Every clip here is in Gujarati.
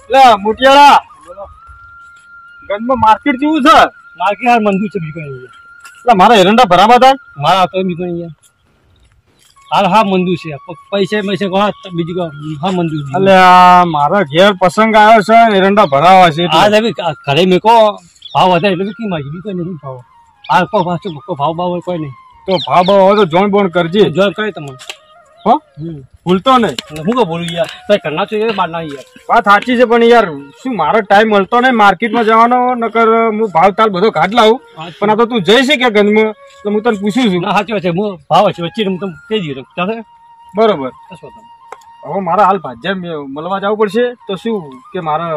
લે મોટિયાળા ગંજમાં માર્કેટ જેવું છે માર્કેટ યાર મંદુ છે બીજું કઈ નહીં. એટલે મારા એરંડા ભરાવા હતા મારા તો બીજું કઈ હાલ હા મંદુ છે પૈસા બીજું હા મંદુ છે. એટલે મારા ઘેર પસંગ આવ્યો છે એરંડા ભરાવા છે હા સાહેબ ઘરે મેકો ભાવ વધારે એટલે કી માગી બીજું કઈ નહીં ભાવ હાલ કો ભાવ ભાવ કોઈ નહીં તો ભાવ ભાવ હોય તો જોણ બોણ કરજે જોર કરે તમને હો ભૂલતો નહીં. હું કો બોલું યાર કઈ કરના છો યાર બાર ના યાર વાત સાચી છે પણ યાર શું મારો ટાઈમ મળતો નહીં માર્કેટમાં જવાનો નકર હું ભાવ તાલ બધો કાઢ લાવું પણ આ તો તું જઈ છે કે ગંજમાં તો હું તને પૂછું છું. ના સાચી વાત છે હું ભાવ છે વચ્ચે હું તમને કહી દઉં ચાલે બરોબર. હવે મારા હાલ ભાજ્યા મળવા જવું પડશે તો શું કે મારા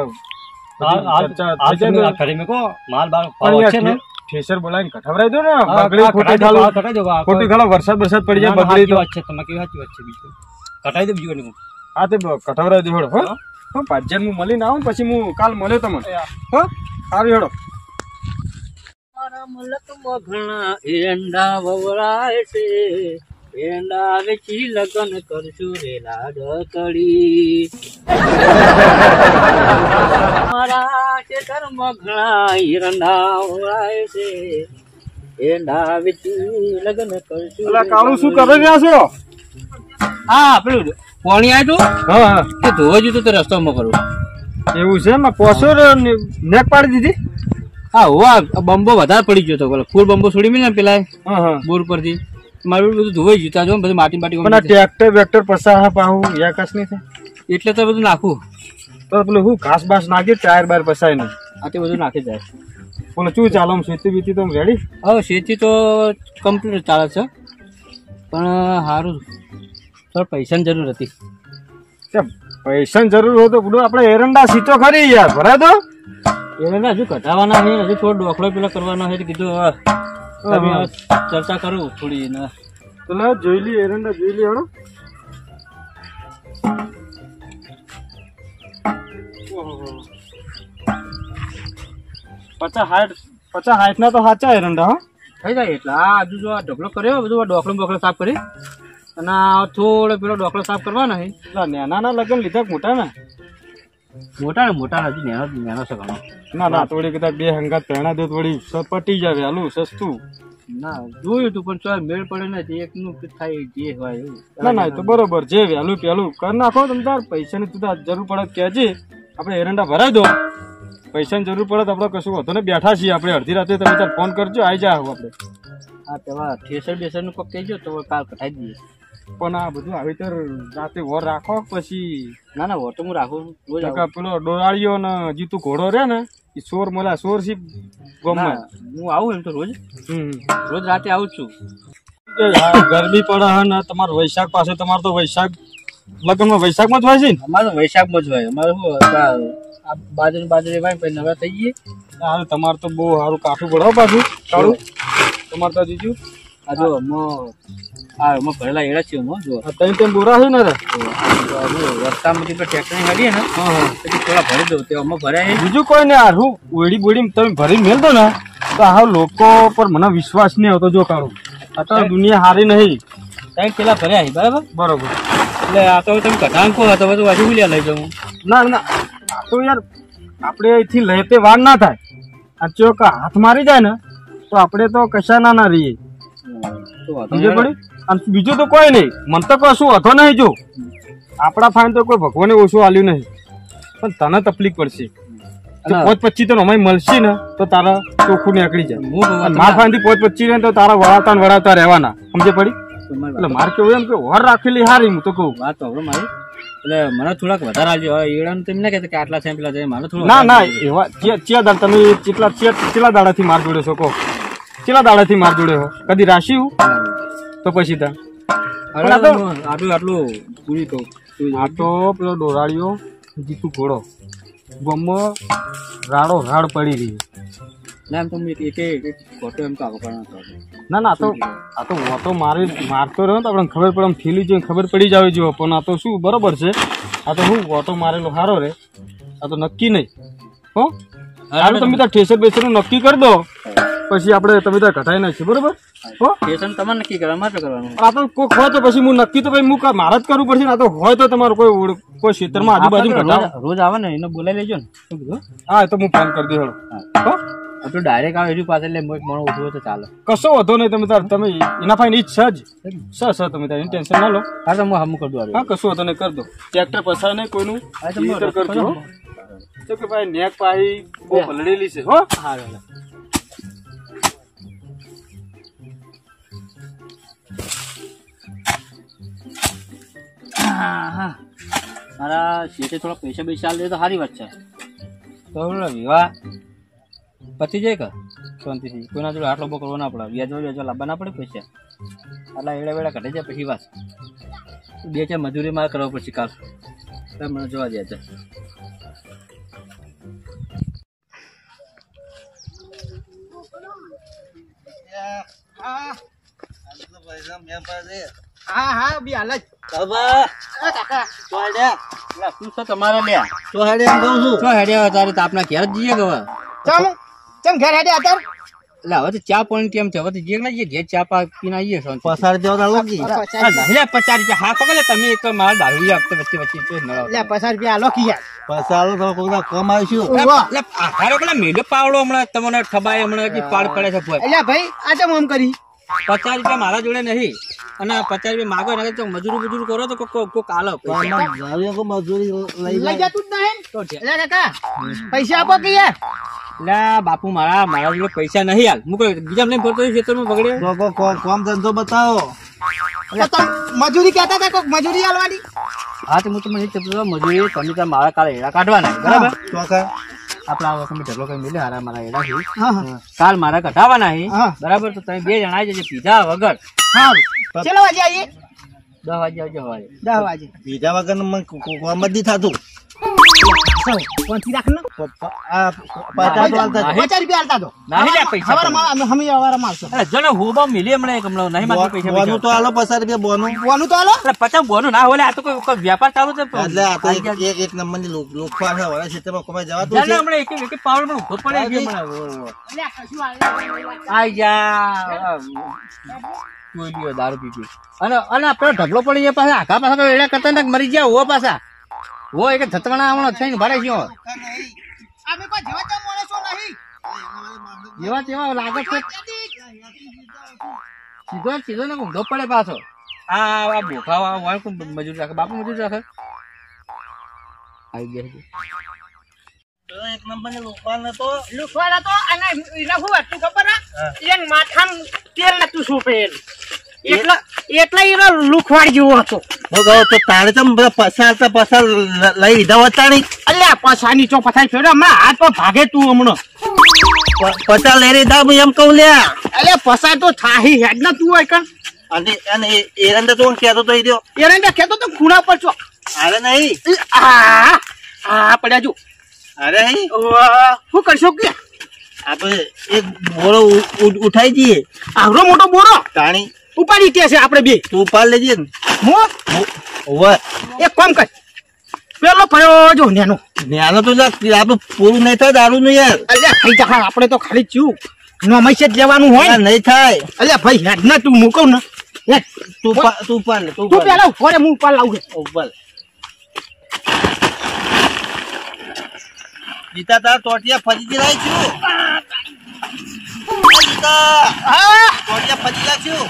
ઘરે મેકો માલ બાર ભાવ છે ને ઠેસર બોલાવીને કઠવરાઈ દો ને ખોટી ખાલો વરસાદ પડી જાય બગડી તો છે તમે કેવી સાચી વાત છે બીજું કટાઈ દે બીજું નહીં. હા તે કઠવરાઈ દો હેડો હો ભાજ્યા હું મળીને આવું પછી હું કાલ મળ્યો તમને હો સારું હેડો. મારા મલકમાં ઘણા એંડા વવરાય છે એંડા વેચી લગન કરશું રે લાડકડી મારા ખેતરમાં ઘણા એંડા વવરાય છે એંડા વેચી લગન કરશું. એટલે કાળું શું કરી રહ્યા છો? હા પેલું પાણી આવ્યું હા હા તે ધોવા જતું તો રસ્તામાં કરું એવું છે ને પોસો નેક પાડી દીધી. હા હોવા બંબો વધારે પડી ગયો હતો ફૂલ બંબો છોડી મેં ને પેલા હા હા બોર પરથી મારું બધું ધોવાઈ ગયું ત્યાં જો બધું માટી પણ ટ્રેક્ટર વેક્ટર પસા પાહું યાકાશ નહીં થાય એટલે તો બધું નાખું તો પેલું હું ઘાસ બાસ નાખી ટાયર બાર પસાય નહીં આ તે બધું નાખી જાય. બોલો શું ચાલો ખેતી બીતી તો રેડી? હવે શેતી તો કમ્પ્લીટ ચાલે છે પણ સારું થોડા પૈસાની જરૂર હતી. પૈસાની જરૂર હોય તો બધું આપણે એરંડા સીતો ખરી યાર ભરાય તો એને હજુ કઢાવાના છે હજુ થોડો ડોકલો પેલો કરવાનો છે કીધું ચર્ચા કરું થોડી ને તો જોઈ લી એરંડા જોઈ લી હડો. પચાસ હાઈટ ના તો સાચા એરંડા હો થઈ જાય એટલે આ હજુ જો આ ઢગલો કર્યો બધું ડોકલો બોકલો સાફ કરી અને થોડો પેલો ડોકલો સાફ કરવાનો છે. નાના લગન લીધા મોટા ને મોટા હજી નેનો છે ઘણો. ના થોડી કદાચ બે હંગાત પહેણા દો થોડી પટી જાય વહેલું સસ્તું. ના જોયું તું પણ ચાલ મેળ પડે ને એકનું થાય જે હોય એવું. ના એ તો બરોબર જે વહેલું પેલું કરી નાખો તમે તાર પૈસાની તું જરૂર પડે કહેજે આપણે એરંડા ભરાઈ દો. પૈસાની જરૂર પડે તો આપણે કશું વધુ ને બેઠા છીએ આપણે અડધી રાતે તમે તાર ફોન કરજો આવી જાય આપણે. હા તેવા ઠેસર બેસર નું કોક કહેજો તો કાલ કઢાઈ દઈએ. પણ આ બધું આવી તો રાતે વર રાખો પછી ના વર તો હું રાખું રોજ પેલો ડોરાળીઓ ને જીતું ઘોડો રે ને એ સોર મળ્યા સોર સી ગમમાં હું આવું એમ તો રોજ રાતે આવું જ છું. ગરમી પડે હે ને તમારો વૈશાખ પાસે તમારે તો વૈશાખ લગ્નમાં વૈશાખમાં જ હોય છે ને? અમારે તો વૈશાખમાં જ હોય. અમારે શું બાજુ રેવાય પછી નવા થઈ ગઈએ. હાલ તમારે તો બહુ સારું કાઠું પડો પાછું કાળું તમારે તો જીજુ આ જો ભરેલા એડા છે તેમ બોરા છે ને રસ્તામાંથી ટ્રેક્ટર ની ગાડીએ ને પછી થોડા ભરી દઉં તે અમે ભરાય બીજું કોઈ ને હારું ઓળી બોડી તમે ભરી મેલ દો ને તો આ લોકો પર મને વિશ્વાસ નહીં આવતો. જો કાળું અત્યારે દુનિયા હારી નહીં. સાઈડ પેલા ભર્યા છે બરાબર એટલે આ તો તમે કઢાંકો હતો બધું વાજુ લઈ જાઉં. ના તો યાર આપણે અહીંથી લઈ તે વાર ના થાય. આ ચોક હાથ મારી જાય ને તો આપણે તો કશા ના રહીએ. બીજું તો કોઈ નહીં મને તો કશું હતો નહીં. જો આપડા ફાઈન તો કોઈ ભગવાને ઓછું આલ્યું નહીં પણ તને તકલીફ પડશે. 5-25 તો અમારી મળશે ને તો તારા ચોખ્ખું નીકળી જાય. માર ફાઈન થી 5-25 ને તો તારા વળાવતા રહેવાના સમજે પડી. એટલે મારે કેવું એમ કે વર રાખેલી હારી હું તો કહું વાત તો મારી એટલે મને થોડાક વધારે આવજો. એડા તમે ના કહેતા કે આટલા છે પેલા જાય મારે થોડું ના એવા ચિયા દાડા તમે કેટલા દાડાથી માર જોડે છો કહો? કેટલા દાડાથી માર જોડે હો? કદી રાશી તો પછી તા આટલું પૂરી તો આ તો પેલો ડોરાળીઓ જીતું ઘોડો ગમો રાડો રાડ પડી રહી. ના તો ફોટો એમ તો આગળ ના આ તો ઓટો મારતો રહ્યો તો આપણે ખબર પડે ફીલી જોઈએ ખબર પડી જાવ જો. પણ આ તો શું બરોબર છે આ તો શું ઓટો મારેલો સારો રે. આ તો નક્કી નહીં હો. હારું તમે તાર ઠેસર બેસર નક્કી કરી દો પછી આપણે તમે ત્યાં ઘટાઈ નાખીએ બરોબર હો સ્ટેશન તમારે નક્કી કરવા માટે કરવાનું આ તો કોઈક હોય તો પછી હું નક્કી તો ભાઈ હું મારે જ કરવું પડશે ને આ તો હોય તો તમારું કોઈ ક્ષેત્રમાં આજુબાજુ ઘટાડો રોજ આવે ને એને બોલાવી લેજો ને શું કીધું હા તો હું ફોન કરી દઉં હો આપણું ડાયરેક્ટ આવે એની પાસે એટલે મોણો ઉઠવો તો ચાલે કશો વધો નહીં તમે એના ફાઈન ઈ જ છે જ તમે તારી ટેન્શન ના લો હા તો હું કરી દઉં હા કશું વધો નહીં કરી દો ટ્રેક્ટર પસાર નહીં કોઈનું કરજો તો કે ભાઈ નેક પાહી બહુ પલળેલી છે હો હા હા મારા શેઠે થોડા પૈસા લે તો સારી વાત છે તો વિવાહ પતી જાય કે શાંતિથી કોઈના જોડે આટલો બહુ કરવો ના પડે વ્યાજો લાવવા ના પડે પૈસા આટલા એડા વેડા ઘટે જાય પછી વાત 2-4 મજૂરી મારે કરવા પડશે કાલ મને જોવા દે છે હા બી હાલ જ તમારે લ્યા તો હેડે તારે તાપના ઘેર જ જઈએ ગવા ચમ ઘેર હેડે અત્યારે એટલે હવે તો ચા પાણી કેમ છે હવે તો જે ના ઘેર ચા પીને આવીએ પસાર દેવા લોકી 50 રૂપિયા હા પકડે તમે એક મારા દારૂ આપતો વચ્ચે લે 50 રૂપિયા આલો કી યાર પસારો તો કોઈના કમ આવીશું એટલે આખારો પેલા મેલો પાવડો હમણાં તમને ઠબાય હમણાં કે પાડ પડે છે એટલે ભાઈ આ તો આમ કરી 50 રૂપિયા મારા જોડે નહીં અને 50 રૂપિયા માગો ને તો મજૂરી કરો તો કોક આલો મજૂરી લઈ જતું જ નહીં એટલે કાકા પૈસા આપો કે યાર એટલે બાપુ મારા જોડે પૈસા નહીં હાલ હું કોઈ બીજા નહીં ફરતો ખેતરમાં બગડે કોમ ધંધો બતાવો મજૂરી કહેતા હતા કોક મજૂરી આલવાની હા તો હું તમને મજૂરી તમે ત્યાં મારા કાલે એડા કાઢવાના બરાબર આપડા વખત ઢગલો કઈ મિલે હારા મારા એડા છે કાલ મારા કઢાવાના છે બરાબર તો તમે 2 જણા જજો પીધા વગર સારું ચલો વાગે આવીએ 10 વાગે આવજો હવારે 10 વાગે બીજા વગર મને કોમ જ નહીં થતું કોણથી રાખ ને 50 રૂપિયા આલતા દો નહીં લે પૈસા હવારે મારશો અરે જને હોબા મિલે હમણાં નહીં મારે પૈસા બોનું તો આલો 50 રૂપિયા બોનું તો આલો એટલે 50 બોનું ના હોય આ તો કોઈ વ્યાપાર ચાલુ છે એટલે આ તો એક નંબરની લોકફા છે વાળા ક્ષેત્રમાં કમાઈ જવાતું છે હમણાં એક પાવડ પણ ઉભો પડે છે હમણાં આઈ જા કોઈ દારૂ પીપી અને આપણે ઢગલો પડી જાય પાછા આખા પાછા તો એડા કરતા મરી ગયા હો પાછા હો એક ધતવાણા હમણાં થઈને ભરે છે અમે કોઈ જેવા તેવા માણસો નહીં જેવા તેવા લાગે છે સીધો ને ઊંધો પડે પાછો આ બોખા હોય કોણ મજૂર રાખે બાપુ મજૂર રાખે આવી ગયા એક નંબરની લોકફા તો લુખવાડા તો અને એને હું એટલું ખબર હે એને માથામાં તેલ નતું સોપેલ એટલે એનો લુખવાડ જેવો હતો તો તારે તો પસાર લઈ લીધા હોતા નહીં અલ્યા પસાની ચો પસાઈ ફેરો હમણાં હાથ પર ભાગે તું હમણાં પસાર લઈ લીધા હું એમ કહું લ્યા અલ્યા પસાર તો થાહી હેડ ના તું હોય કણ અને એરંડા તો કહેતો તો રહ્યો એરંડા કહેતો તો ખૂણા પર છો અરે નહીં આ પડ્યા જો અરે નહીં શું કરશો કે આપણે એક બોરો ઉઠાઈ જઈએ આવડો મોટો બોરો તાણી ઉપાડી કે છે આપણે બે તું ઉપાડ લેજે ને હું એક કામ કર પેલો પડ્યો જો નેનો તો આપડે પૂરું નહીં થાય દારૂ નું યાર અલ્યા થઈ જા આપણે તો ખાલી ચૂપ નોમઈ જ લેવાનું હોય નહીં થાય અલ્યા ભાઈ હેડ ના તું મૂકવ ને હેડ તું ઉપાડ લે તું પેલા ઉભો રે હું ઉપાડ લાવું ઉપાડ ગીતા તાર ટોટિયા ફરીથી લાવી છું ટોટિયા ફરી લાવશું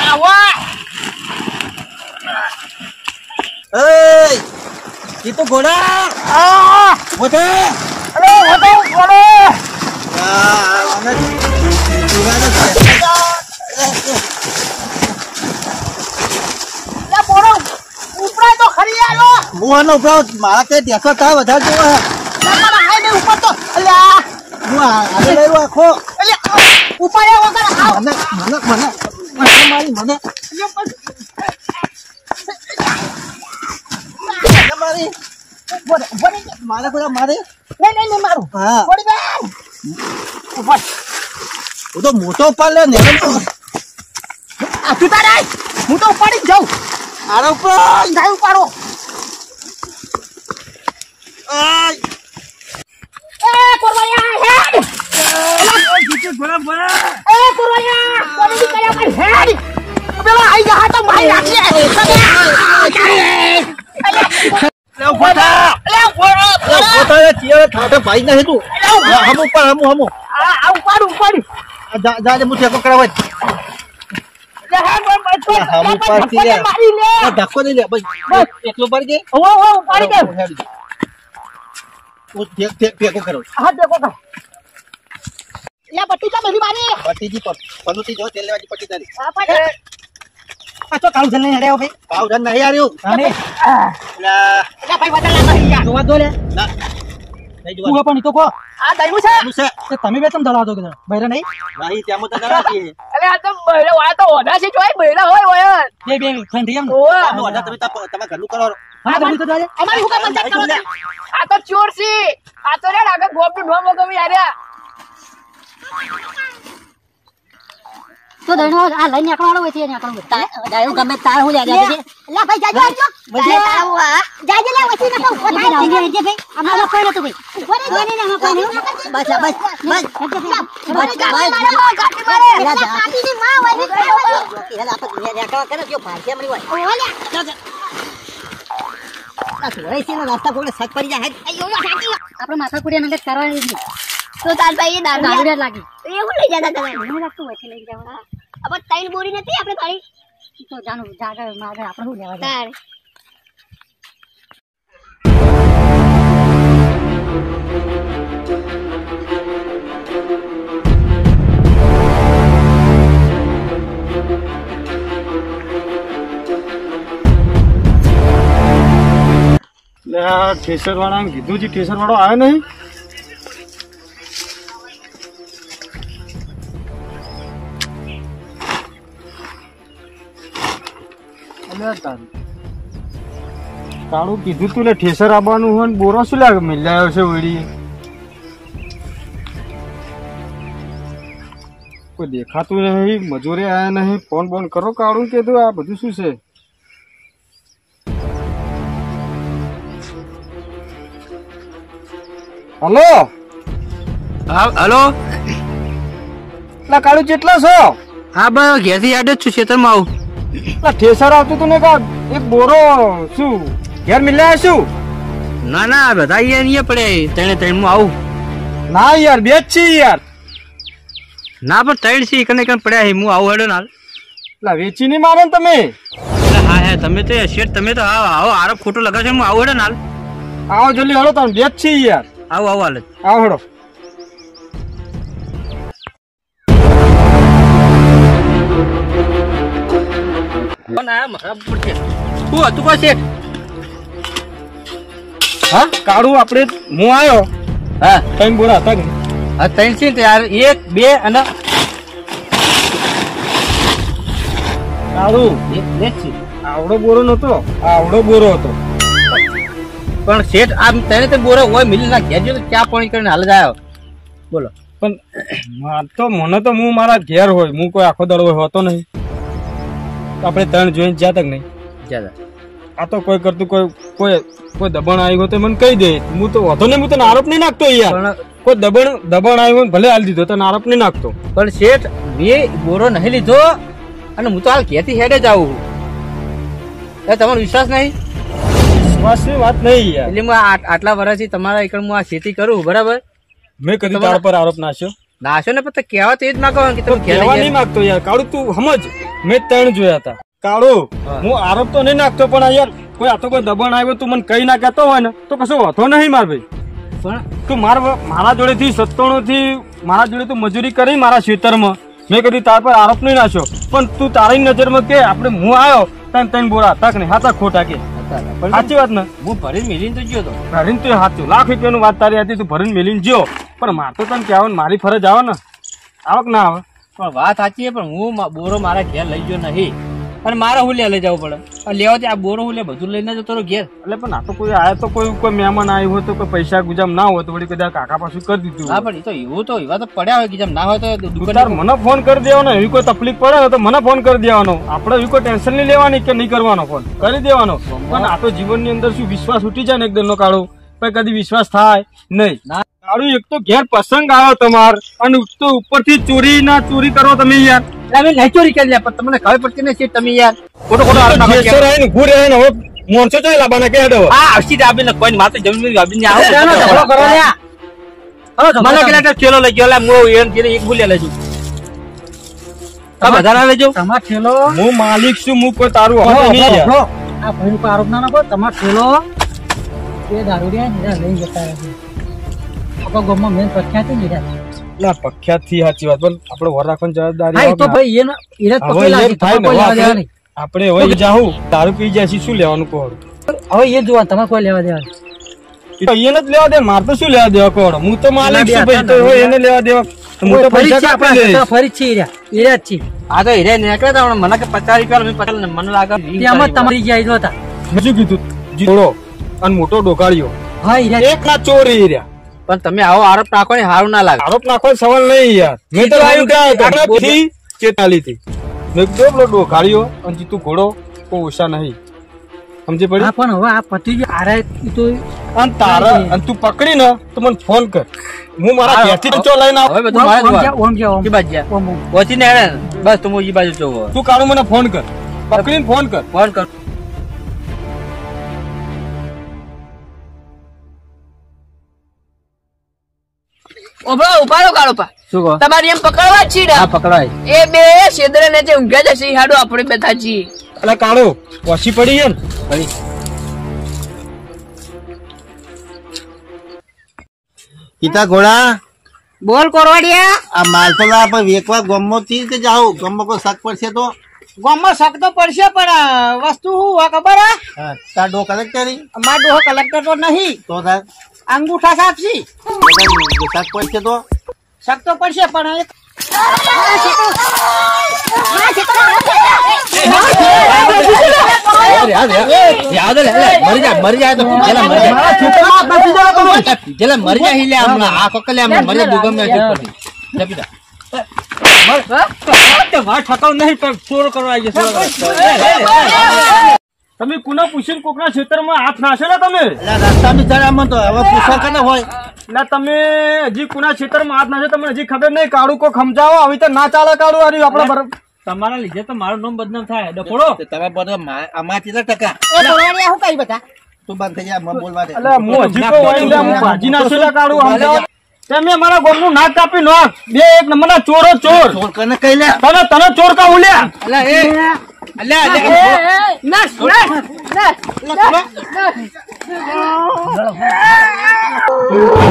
એ તો ઘોડા વધે મારા કઈ દેખો થાય વધારે જોવા ઉપર તો અલ્યા હું આજે લઈ આખો ઉપર મને મારી મને મારે બધા મારે નહીં મારું હા ઉપર હું તો મોટો ઉપાડ લે ને તું તારે હું તો ઉપાડી જ જાઉં આરો ઉપર જાય ઉપાડો આય એ કોરવાયા હેડ બરાબર યાર ખાટે ભાઈ નહીં તું હમું પણ હમું આ ઉપાડ જા હું ટેકો કરાવવા હમું પાડતી લે મારી લે ધક્કો નહીં લે બસ એકલો પડી ગઈ ઓ ઉપાડી દે હું ટેકો કરાવ હા દેખો કા લે પટ્ટી કા મેરી મારી પટ્ટીજી પનુતી જો તેલ લેવાજી પટ્ટી તારી આ પાડે આ તો કાળું જન નહીં હડ્યો ભાઈ ભાવ ધન નહીં આવ્યું અને લે ભાઈ બદલ લાગી જોવા દો લે ના નહીં તું જોવા પણ ઈ તો કહો આ દઈનું છે શું છે કે તમે બે તમ દલાવ દો કે બૈરા નહીં નહીં ત્યાં તો રાખી અલે આ તો બહેરા વાળા તો ઓઢા છે જોય બહેરા હોય ઓય બે બે ફ્રેન્ડ થઈ એમ ને ઓય આનો અઢા તમે તમારા ઘરનું કરો હા તો તો આજે અમારી હુકા પંચાયત કરો આ તો ચોર છે આ તો રે આગળ ગોપનું ઢોમ વગમ યાર તો દણો આ લઈને નીકળવાનો હોય છે નીકળવું ડાયો ગમે તાર હું લે લે ભાઈ જાજો આવજો જાજે લે વસી ન તો ભાઈ ભાઈ અમારો કોઈ નતો ભાઈ કોને જોઈને ને કોઈ બસ બસ ગાડી મારે કાટીની માં હોય એલા આપણે રેકવા કરે જો ભાઈ મળી હોય ઓલે આ સોય છે રસ્તા કોને સક પડી જાય આપણે માથા કુડિયા નંગત કરવાની છે તો તાર ભાઈ દારૂ લાગી એવું લઈ જતા તમે મને લાગતું હોય છે લઈ જવા अब टाइल बोरी नहीं अपने थाली तो जानो जाकर मागर આપણે હું લેવા તાર લે ઠેસર વાળાને કીધું છે ઠેસર વાળો આવ્યો નહીં તારું કીધું તું લે ઠેસર આવવાનું હોય ને બોરો શું લાગે મિલાયો છે વળી કોઈ દેખાતું નહીં મજૂરી આયા નહીં ફોન બોન કરો કાઢું કીધું આ બધું શું છે હલો હલો એટલે કાળું કેટલા છો હા બસ ઘેરથી યાદ જ છું ખેતરમાં આવું એટલે ઠેસર આવતું તું ને કા એક બોરો શું ઘેર મિલાયા શું ના ના બધા અહીંયા પડે ત્રણે ત્રણ આવું ના યાર બે જ છે યાર ના પણ ત્રણ છે કને કને પડ્યા છે હું આવું હેડો ના એટલે વેચી નહીં મારો ને તમે હા હા તમે તો શેઠ તમે તો આવો આરોપ ખોટો લગાવશો હું આવું હેડો ના આવો જલ્દી હળો તમે બે જ છે યાર આવું આવું હાલ આવો હળો શું હતું કોઈ શેઠ હા કાળું આપણે હું આવ્યો હા ત્રણ બોરા હતા કે હા ત્રણ છે ને યાર એક બે અને કાળું એક બે જ છે આવડો બોરો નતો આવડો બોરો હતો પણ શેઠ આ તેને તો બોરો હોય મિલી ના ઘેર જો ચા પાણી કરીને હાલ જ આવ્યો બોલો પણ મને તો હું મારા ઘેર હોય હું કોઈ આખો દડો હોતો નહીં આપણે ત્રણ જોઈને જ્યાં તક નહીં જ્યાદા આ તો કોઈ કરતું કોઈ દબાણ આવ્યું હોય તો મને કહી દે હું તો હોતો નહીં હું તને આરોપ નહીં નાખતો યાર કોઈ દબાણ આવ્યું હોય ભલે હાલ દીધો તને આરોપ નહીં નાખતો પણ શેઠ મેં બોરો નહીં લીધો અને હું તો હાલ ઘેરથી હેડે જ આવું તમારો વિશ્વાસ નહીં વિશ્વાસની વાત નહીં યાર એટલે હું આટલા વર્ષથી તમારા એકડ હું આ ખેતી કરું બરાબર મેં કદી તારા પર આરોપ નાખ્યો નાશો ને પછી કહેવા તો એ જ ના કહો કે તમે કહેવા નહીં માંગતો યાર કાળુ તું સમજ મેં ત્રણ જોયા હતા કાળુ હું આરોપ તો નહીં નાખતો પણ યાર કોઈ આ તો કોઈ દબાણ આવ્યો તું મને કઈ ના કહેતો હોય ને તો કશો વાંધો નહીં માર ભાઈ પણ તું મારા જોડેથી 97 થી મારા જોડે તું મજૂરી કરી મારા ખેતરમાં મેં કદી તાર પર આરોપ નહીં નાખ્યો પણ તું તારી નજરમાં કે આપણે હું આવ્યો ત્રણ બોરા તક નહીં હાથા ખોટા કે સાચી વાત ને હું ભરીને મિલીને તો ગયો તો ભરીને તો સાચું લાખ રૂપિયાનું વાત તારી હતી તું ભરીને મેલીને જ્યો પણ માર તો તને કહેવાનું મારી ફરજ આવે ને આવક ના આવે પણ વાત સાચી છે પણ હું બોરો મારા ઘેર લઈ ગયો નહીં અને મારે હું લઈ જવું પડે લેવાથી આ બોરો હું બધું લઈને જતો રહો ઘેર એટલે પણ આ તો કોઈ આયા તો કોઈ મહેમાન આવ્યું હોય તો કોઈ પૈસા ગુજામ ના હોય તો વળી કદાચ કાકા પાછું કરી દીધું હા પણ એ તો એવું તો એવા તો પડ્યા હોય કે જેમ ના હોય તો તાર મને ફોન કરી દેવાનો એવી કોઈ તકલીફ પડે તો મને ફોન કરી દેવાનો આપણે એવી કોઈ ટેન્શન નહીં લેવાની કે નહીં કરવાનો ફોન કરી દેવાનો પણ આ તો જીવનની અંદર શું વિશ્વાસ ઉઠી જાય ને એકદમ નો કાઢો પછી કદી વિશ્વાસ થાય નહીં કાઢું એક તો ઘેર પ્રસંગ આવ્યો તમાર અને તો ઉપરથી ચોરી કરો તમે યાર અમે નહીં ચોરી કરી લે પણ તમને ખબર પડતી નથી તમે યાર ખોટો આરોપ નાખો. ઠેસર આવીને ઊભું રહે ને હવે મોનસો જોઈ લાવવાના કે હેડો આ આવશી ડાબીને કોઈ માથે જમીન વાબીને આવો ચાલો ઝઘડો કરો લ્યા ચાલો ઝઘડો મને કરો. કેટલા ઠેલો લઈ ગયો લા મો એમ કે એક ભૂલ્યા લેજો આ બધા ના લેજો તમારો ઠેલો હું માલિક છું હું કોઈ તારું હવે ભરો, નહીં યાર. ભરો. આ ભાઈ ઉપર આરોપ ના નાખો તમારો ઠેલો એ દારૂડિયા નીરા લઈ જતા રહે આપણા ગામમાં મેન પ્રખ્યાત નીરા ના પ્રખ્યાત થી સાચી વાત પણ આપણે વર રાખવાની જવાબદારી હા એ તો આવે. ભાઈ એને એને જ હવે પકડી એ લાગી થાય ને, તમારે કોઈ લેવા દેવા આપણે નહીં આપણે હવે જાઉં દારૂ પી જાય છે શું લેવાનું કહો હવે એ જોવાનું તમારે કોઈ લેવા દેવા નહીં. એ તો એને જ લેવા દે મારે તો શું લેવા દેવા કહો હું તો માલિક છું ભાઈ તો હવે એને લેવા દેવા તો હું તો ફરી પૈસા છે કાપી આપણા લઈશ. કરતા ફરી જ છે હીરા જ છે આ તો હીરે નીકળે તો મને કે 50 રૂપિયા મેં પટેલ મને લાગે તેમ જ તમારી ગયા જો હતા મેં શું કીધું જોડો અને મોટો ડોકાળ્યો હા હીરા એક ના ચોરી રહ્યા પણ તમે આવો આરોપ નાખો ને સારું ના લાગે આરોપ નાખવાનો સવાલ નહીં યાર મેં તો આવ્યું ક્યાં થી ચેતાલી થી મેં કીધું પેલો ડોકાળ્યો અને જીતું ઘોડો કોઈ ઓછા નહીં સમજી પડી હા પણ હવે આ પતિ જે આરે ઈ તો અને તારા અને તું પકડી ને તો મને ફોન કર હું મારા ઘેરથી ચો લઈને આવું હવે બધું મારે ઓમ જોવાનું. ઓમ ગયા ઓમ ઈ બાજુ જા. ઓમ ઓમ. પહોંચી ને હેડે ને. બસ તું ઈ બાજુ જોવો તું કાળું મને ફોન કર પકડીને ફોન કર ફોન કર ઓબળો ઉપાડો કાળો પા શું કહો તમારી એમ પકડવા જ છીએ હા પકડાય એ બે શેદરે ને જે ઊંઘ્યા જશે ઈ હાડો આપણે બેઠા છીએ એટલે કાળો ઓછી પડી છે ને ફરી પિતા ઘોડા બોલ કોરવાડિયા આ માલસોલા આપણે વેકવા ગામમાં થી રીતે જાઉં ગામમાં કોઈ શક પડશે તો ગામમાં શક તો પડશે પણ વસ્તુ શું હોય ખબર હે હા, તાર ડો કલેક્ટરી અમાર ડોહો કલેક્ટર તો નહીં તો થાય અંગૂઠા સાપસી શક પડશે તો શક તો પડશે પણ એક યાદ લે મરી જાય તો પેલા મરી જાય પેલા મરી જાય લે આમ આ કોકલે આમ મરી જાય દુગમ ને પડી જપીતા ઠકાવ નહીં પણ ચોર કરવા આવી તમે કુના પૂછીને કોકના ખેતરમાં હાથ નાખેલા તમે એટલે રસ્તા બિચારામાં તો હવે પૂછવા કે હોય એટલે તમે હજી કુના ખેતરમાં હાથ નાખે તમને હજી ખબર નહીં કાળું કો સમજાવો આવી તો ના ચાલે કાળું આર્યું આપડે બરાબર તમારા લીધે તો મારું નામ બદનામ થાય ડફોડો તમે બધો આમાં કેટલા ટકા એ કોરવાડિયા શું કહી બધા તું બંધ થઈ જા મને બોલવા દે એટલે હું હજી તો હોય એટલે હું ભાજી નાખેલા કાળું સમજાવો તમે મારા ગોમનું નાક કાપી નાખ બે એક નંબરના ચોરો ચોર ચોર કરીને કહી લે તને ચોર કા ઉલ્યા ના